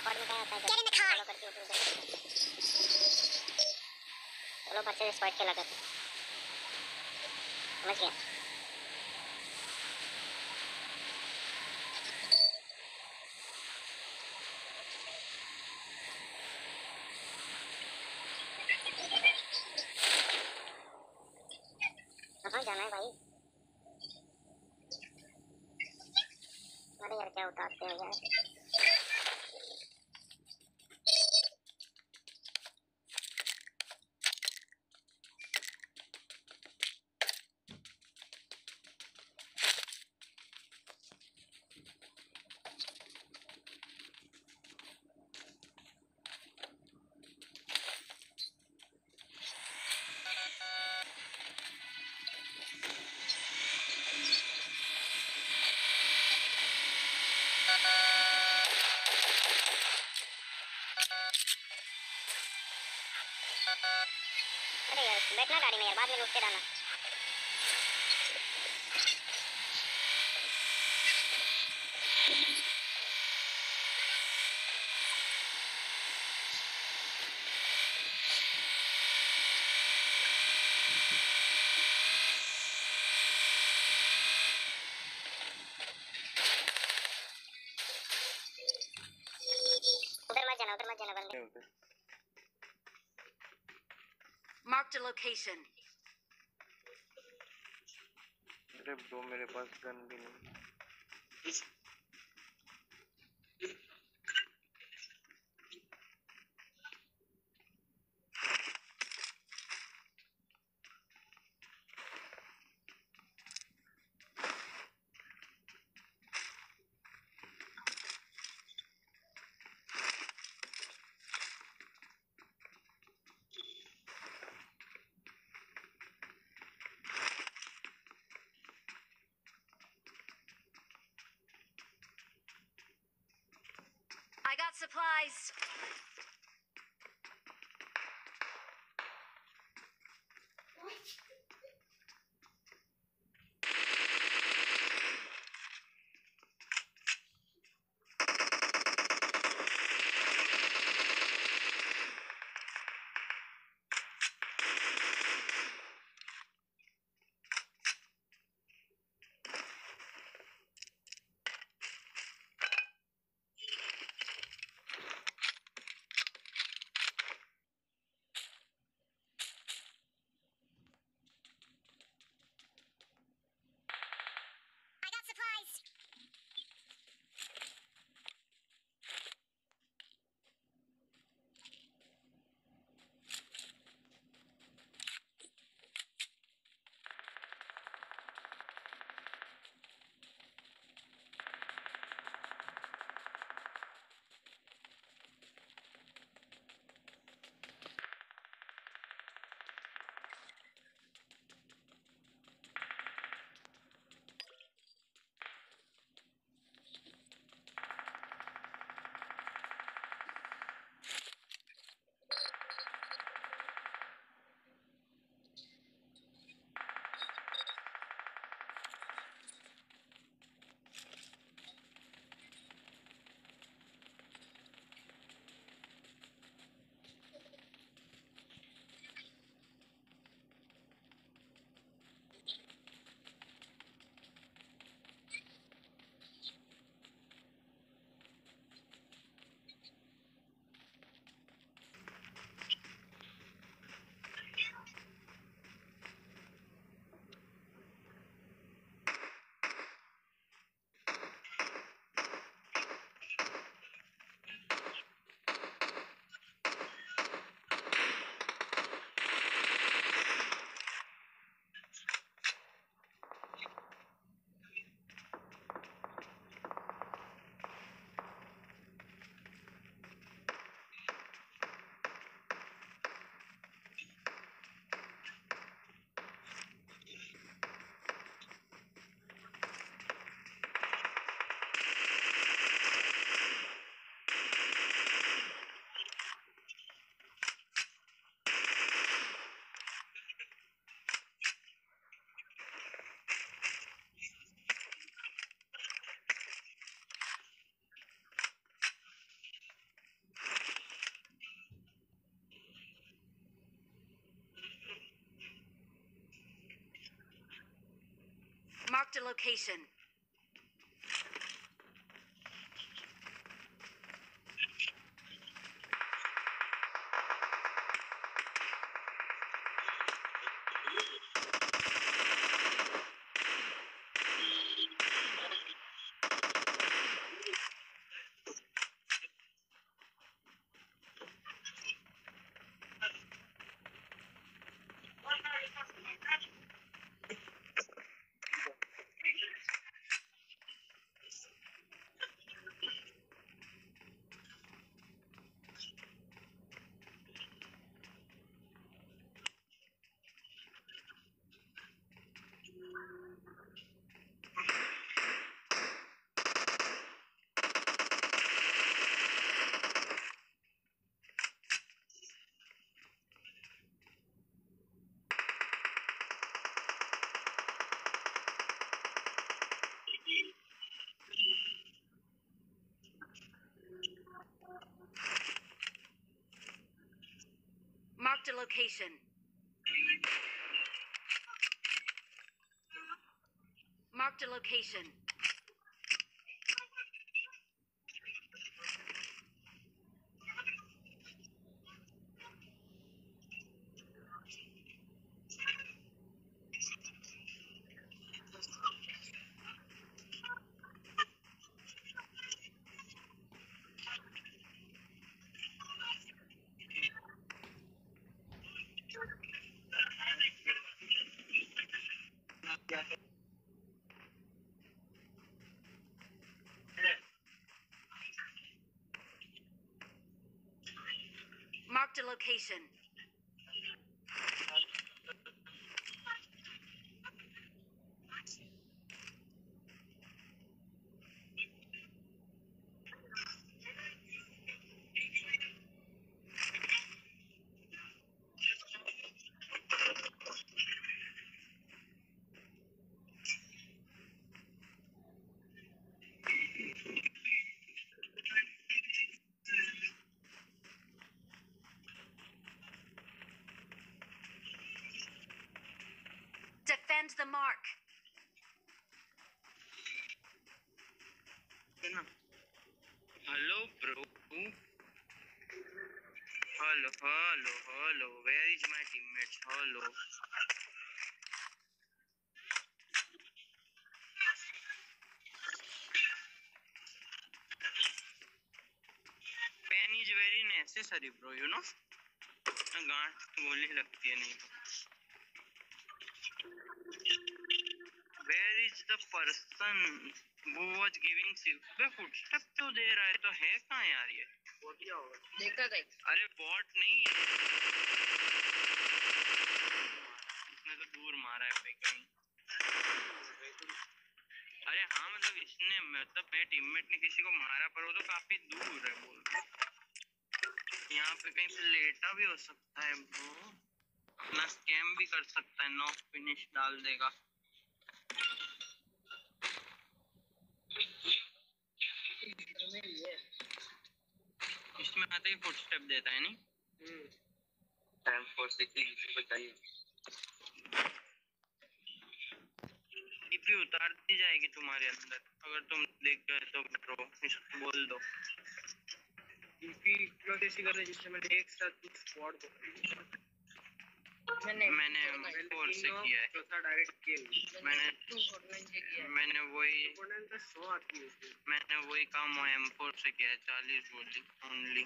Squad में क्या होता है फॉलो करके उधर चलो बच्चे स्क्वाड खेला करते समझ गया। कहाँ जाना है भाई? अरे यार क्या उतारते हो यार। अरे यार बैठना गाड़ी में यार, बाद में रुक के रहना। उधर मत जाना बंदे। Marked a location. अरे ब्रो मेरे पास गन भी नहीं। I got supplies. Marked a location. Marked a location. Marked a location. Marked a location. Defend the mark. Hello, bro. Hello. Where is my teammates? Hello. Pen is very necessary, bro. You know. गांठ गोली लगती है नहीं तो. Where is the person who was giving silk? वे footstep क्यों दे रहा है? तो है कहाँ यार ये? क्या होगा? देखा था अरे बॉट नहीं है. इसने तो दूर मारा है पे कहीं. अरे हाँ मतलब इसने मतलब मेरे टीममेट ने किसी को मारा पर वो तो काफी दूर है बोल. यहाँ पे कहीं पे लेटा भी हो सकता है ब्रो. अपना स्कैम भी कर सकता है. नॉक फिनिश डाल देगा. इसमें आते ही फुटस्टेप देता है नहीं. टाइम फॉर सिक्स बताइए. टीपी उतार दी जाएगी तुम्हारे अंदर अगर तुम देख गए तो ब्रो इसको बोल दो. टीपी क्लोज ऐसी कर रहे जिससे मैंने एक साथ कुछ स्क्वाड को मैंने फोर से किया है. चौथा डायरेक्ट किल मैंने वही काम M4 से किया है. 40 गोली ओनली.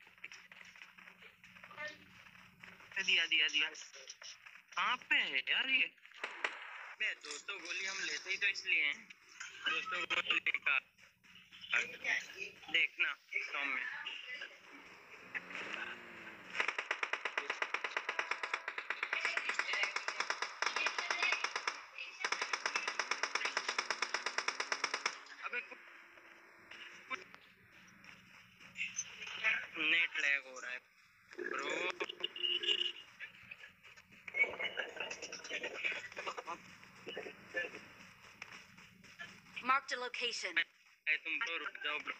दिया कहाँ पे है यार ये? मैं 200 गोली हम लेते ही तो इसलिए हैं. 200 गोली का देखना तो में नेट लैग हो रहा है ब्रो. Marked a location. तुम तो रुक जाओ ब्रो.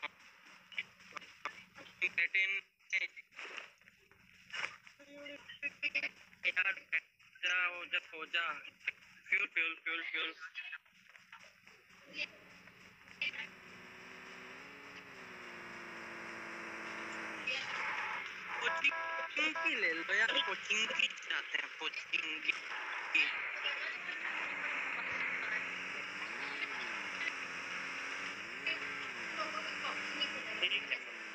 यार हो जा फ्यूल. ही ले लो यार, कोचिंग की जाते हैं, कोचिंग की। ठीक है,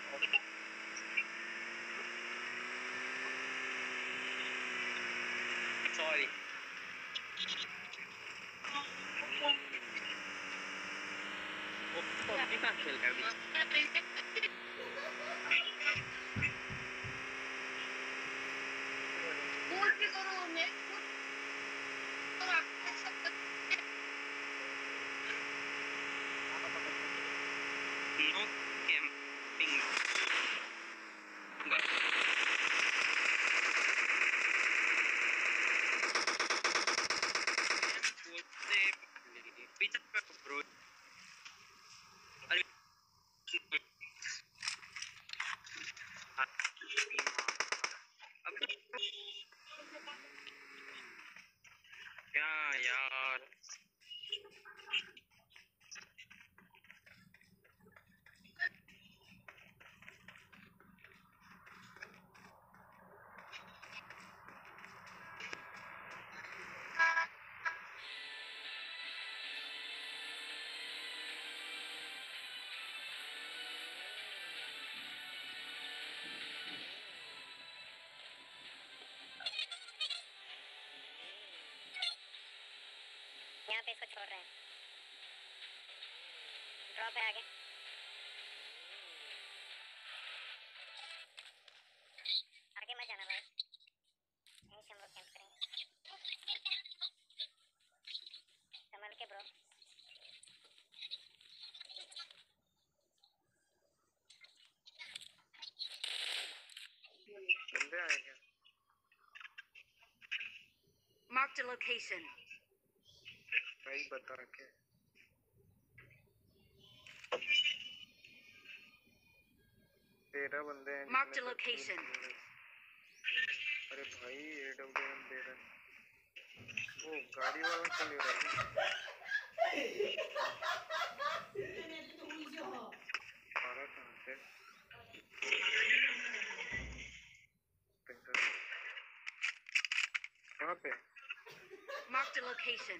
सॉरी। वो पबजी कहाँ खेल रहा है अभी? No camping. पीछे ब्रो। अरे अब क्या यार, यहाँ पे इसको छोड़ रहे हैं। ड्रॉप है आगे। आगे मत जाना भाई, यहीं से हम लोग कैंप करेंगे। संभल के ब्रो। बंदे आए क्या? Marked a location. भाई बता के 13 बंदे हैं। Marked a location. अरे भाई AWM दे रहा है। वो गाड़ी वाला चल रहा है। आ रहा कहाँ से? कहाँ पे? Marked a location.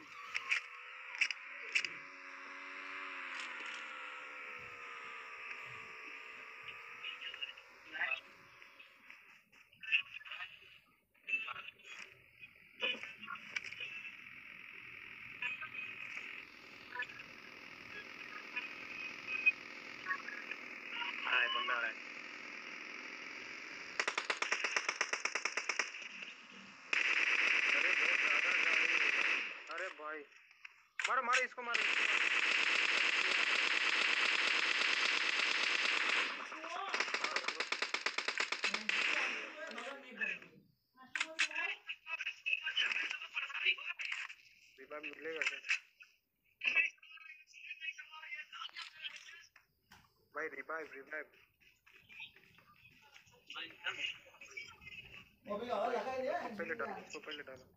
बंदा आ रहा है। अरे बहुत ज्यादा गाड़ी। अरे भाई मारो मारो इसको, मारो रिवाइव मिलेगा क्या भाई? रिवाइव रिवाइव पहले डालो, उसको पहले डालो।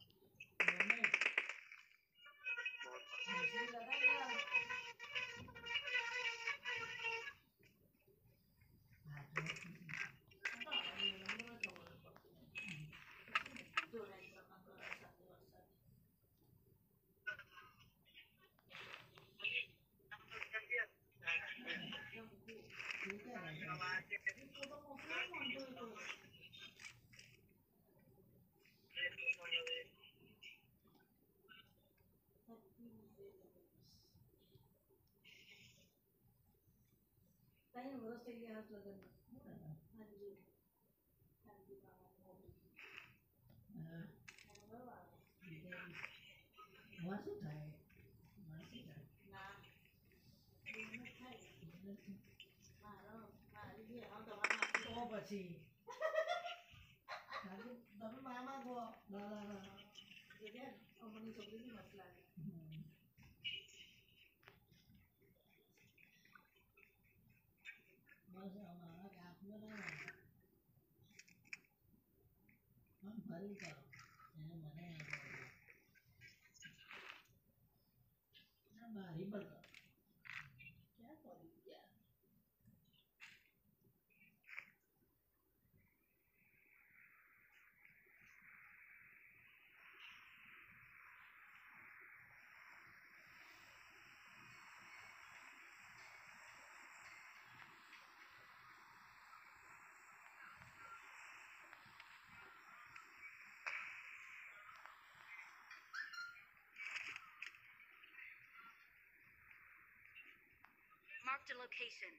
Marked a location.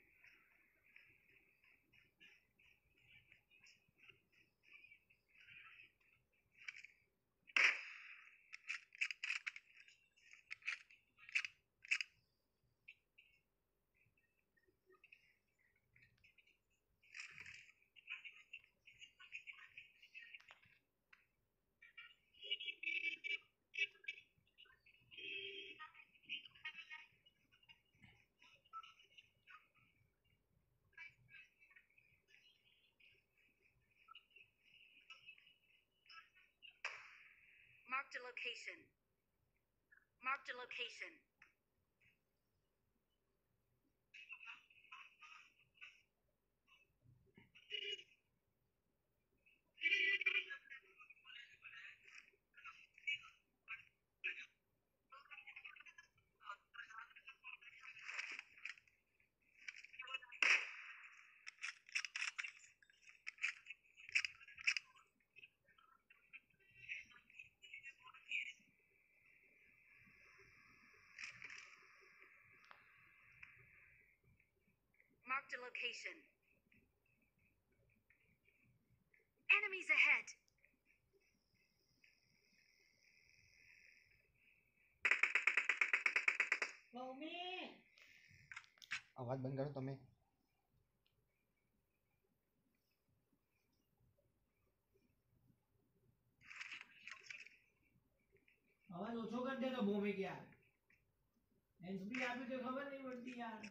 Marked a location. Marked a location. Marked a location. Enemies ahead. અવાજ બંધ કરો તમે. आवाज ओछो कर दे तो भूमि की यार हैंड्स फ्री आप तो खबर नहीं पड़ती यार.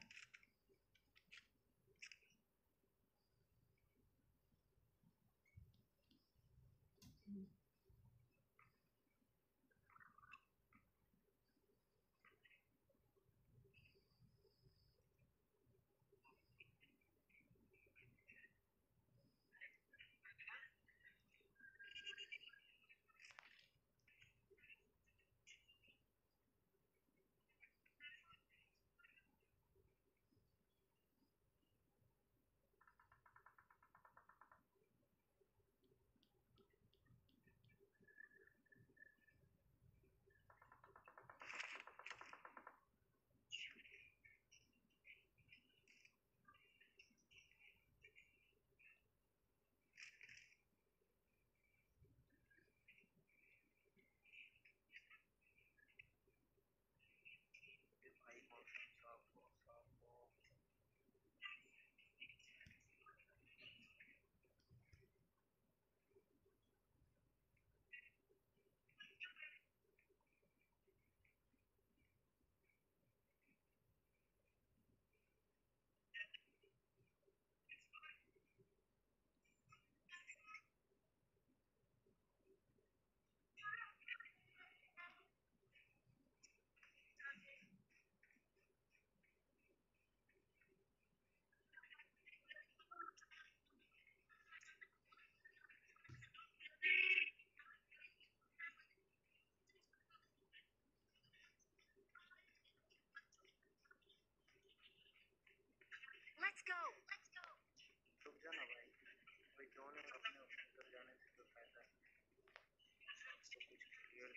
Let's go. रुक जाना भाई, कोई क्यों नहीं अपने उधर जाने से तो फायदा है. तो कुछ क्लियर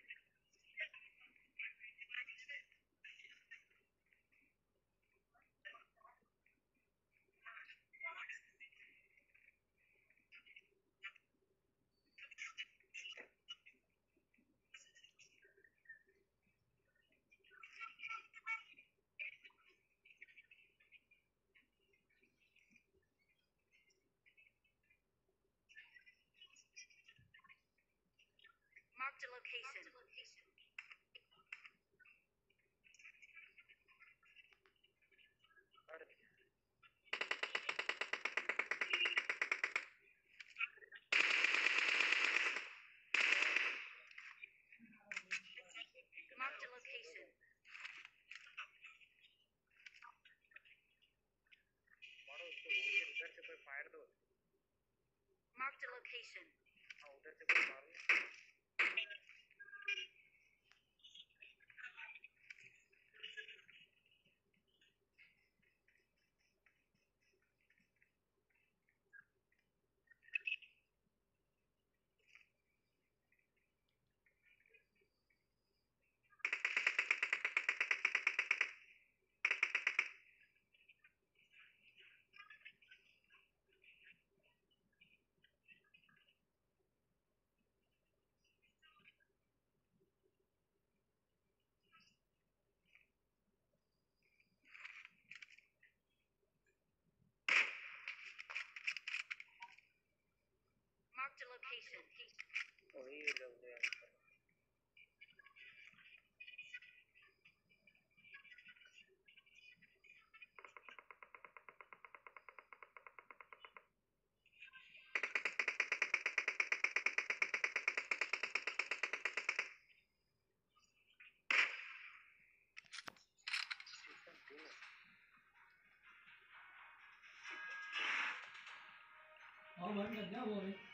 Marked a location. कर Marked a location. मारो उसको, उधर से कोई फायर दो. Marked a location. हाँ उधर से कोई मारो. वही लवली आंसर सीजन 2 और बंद कर दिया वो अभी